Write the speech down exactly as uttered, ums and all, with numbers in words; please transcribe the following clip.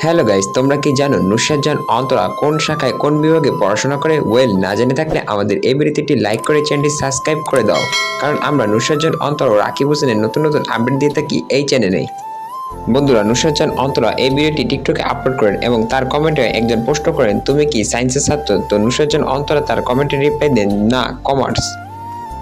Hello guys, তোমরা কি জানো নুসরাত জাহান অন্তরা কোন শাখায় কোন বিভাগে পড়াশোনা করে? ওয়েল, না জেনে থাকলে আমাদের এই ভিডিওতে একটি লাইক করে চ্যানেলটি সাবস্ক্রাইব করে দাও, কারণ আমরা নুসরাত জাহান অন্তরা ও রাকিব হোসেনের নতুন নতুন আপডেট দিয়ে থাকি এই চ্যানেলে। বন্ধুরা, নুসরাত জাহান অন্তরা এই ভিডিওটি টিকটকে আপলোড করেন এবং তার কমেন্টে একজন প্রশ্ন করেন, তুমি কি সায়েন্সের ছাত্র? তো নুসরাত জাহান অন্তরা তার কমেন্টে রিপ্লাই দেন, না, কমার্স।